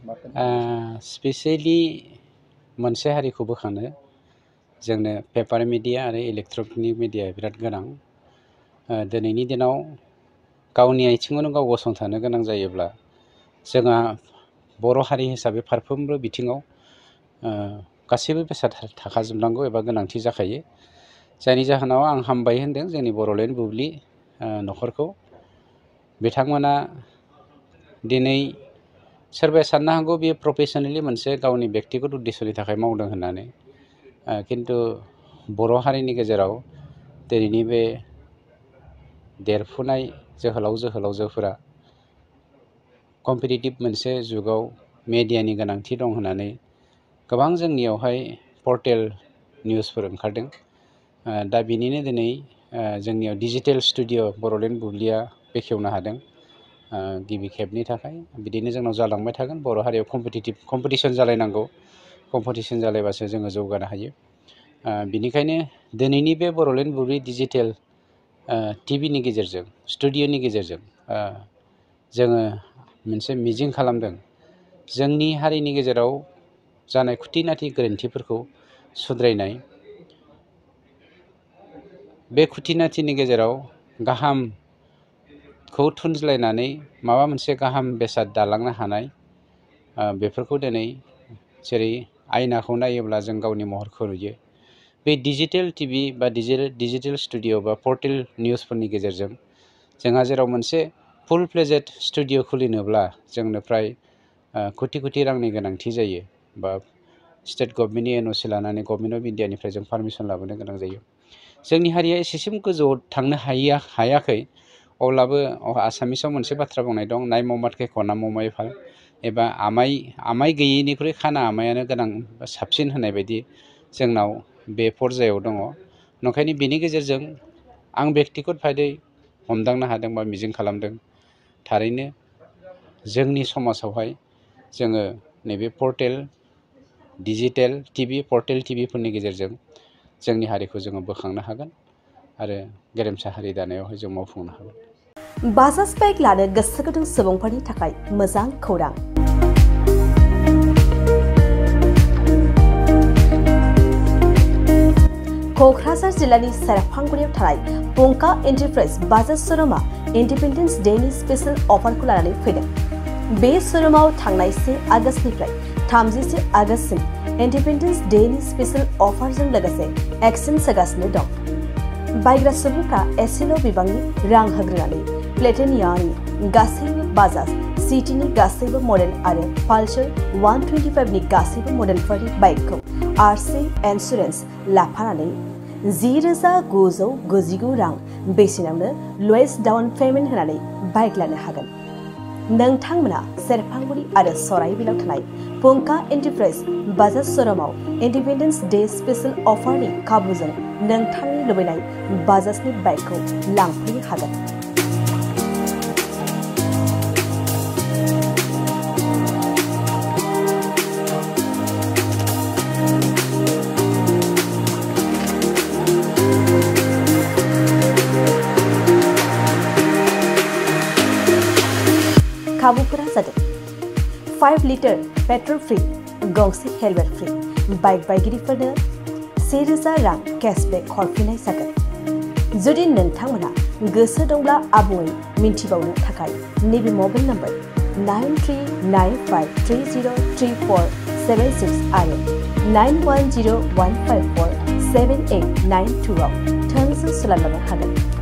Specially मोनसे हारिखौ बोखांनो जोंनो पेपार मिडिया आरो इलेक्ट्रनिक मिडिया बिराद गोनां। दिनैनि दिनाव गावनि आथिङावनो गाव गसंथानो गोनां जायोब्ला जोंहा बर' हारि हिसाबै फारफ्रोमबो बिथिङाव गासैबो बेसाद थाखाजोबनांगौ एबा गोनांथि जाखायो। जायनि जाहोनाव आं हामबाय होनदों जोंनि बड'लेण्ड बुब्लि न'खरखौ। बिथांमोना दिनै सोरबाया साननो हागौ बेयो प्रफेसनेलि मोनसे गावनि बेक्तिगत उद्देশ্যनि थाखाय मावदों होननानै, खिन्थु बर' हारिनि गेजेराव दिनैनि बे देरफुनाय जोहोलाव जोहोलावजोफोरा कम्पिटिटिभ मोनसे जुगाव मेडियानि गोनांथि दं होननानै गोबां जोंनियावहाय पर्टेल निउसफोर ओंखारदों। दा बिनिनो दिनै जोंनियाव डिजिटेल स्टुडिअ' बड'लेण्ड बुब्लिया बेखेवनो हादों गिबि खेबनि थाखाय। बिदिनो जोंनाव जालांबाय थागोन। बर' हारियाव कम्पिटिसन जालायनांगौ। कम्पिटिसन जालायबासो जोङो जौगानो हायो। बिनिखायनो दिनैनि बे बड'लेण्ड बुब्लि डिजिटेल टिभिनि गेजेरजों, स्टुडिअ'नि गेजेरजों जोङो मोनसे मिजिं खालामदों जोंनि हारिनि गेजेराव जानाय खुथिनाथि गोरोन्थिफोरखौ सुद्रायनाय। बे खुथिनाथिनि गेजेराव गाहामखौ थुनज्लायनानै माबा मोनसे गाहाम बेसाद दालांनो हानाय, बेफोरखौ दिनै जेरै आयनाखौ नायोब्ला जों गावनि महरखौ नुयो, बे डिजिटेल टिभि बा डिजिटेल स्टुडिअ' बा पर्टेल निउसफोरनि गेजेरजों जोंहा जेराव मोनसे फुल फ्लेजेड स्टुडिअ' खुलिनोब्ला जोंनो फ्राय कोटि कोटि रांनि गोनांथि जायो, बा स्टेट गभर्नमेन्टनि एनअसि लानानै गभर्नमेन्ट अफ इन्डियानिफ्राय जों पारमिसन लाबोनो गोनां जायो। जोंनि हारिया एसेसिम गोजौआव थांनो हायाखै। अब्लाबो आसामिसाव मोनसे बाथ्रा बुंनाय दं, नाय ममादखे खना ममाय फाल, एबा आमाय गैयैनिख्रुइ खाना आमायानो गोनां साबसिन होननाय बायदि जोंनाव बे पर्जायाव दङ। नंखायनो बेनि गेजेरजों आं बेक्तिगत भाबै हमदांनो हादों बा मिजिं खालामदों, थारैनो जोंनि समाजावहाय जोङो नैबे पर्टेल डिजिटेल टिभि, पर्टेल टिभिफोरनि गेजेरजों जोंनि हारिखौ जोङो बोखांनो हागोन आरो गेरेमसा हारि दानायावहाय जों मावफुंनो हागोन। बाजाज बाइक लानो गोसो गुदुं सुबुंफोरनि थाखाय मोजां खौरां। क'क्राझार जिल्लानि सेरफांगुरियाव थानाय पंका एन्टारप्राइज बाजाज श'रुमआ इन्डिपेन्डेन्स डेनि स्पेशेल अफारखौ लानानै फैदों। बे श'रुमाव थांनाय 1 आगस्तनिफ्राय 31 आगस्तसिम इन्डिपेन्डेन्स डेनि स्पेशेल अफारजों लोगोसे एक्सचेन्ज होगासिनो दं। बायग्रा सुबुंफ्रा एसेल' बिबांनि रां होग्रोनानै प्लेटिनियानि गासैबो बाजाज सिटीनि गासैबो मडेल आरो पालसार 125नि गासैबो मडेलफोरनि बाइकखौ आरसि इन्सुरेन्स लाफानानै 10,999 रां बेसेनावनो लवेस्ट डाउन पेमेन्ट होनानै बाइक लानो हागोन। नोंथांमोना सेरफांगुरि आरो सराइबिलाव थानाय पंका एन्टारप्राइज बाजाज श'रुमाव इन्डिपेन्डेन्स डे स्पेशेल अफारनि खाबुजों नोंथांनि लुबैनाय बाजाजनि बाइकखौ लांफैनो हागोन। खाबुफोरा जादों 5 लिटार पेट्रल फ्री, गंसे हेलमेट फ्री, बाइक बायगिरिफोरनो 1,000 रां केशबेक हरफिननाय जागोन। जुदि नोंथांमोना गोसो दंब्ला आबुङै मिन्थिबावनो थाखाय नैबे मबाइल नम्बर 9395303476 आरो 9101547892 आव थोंजों सोलायनो हागोन।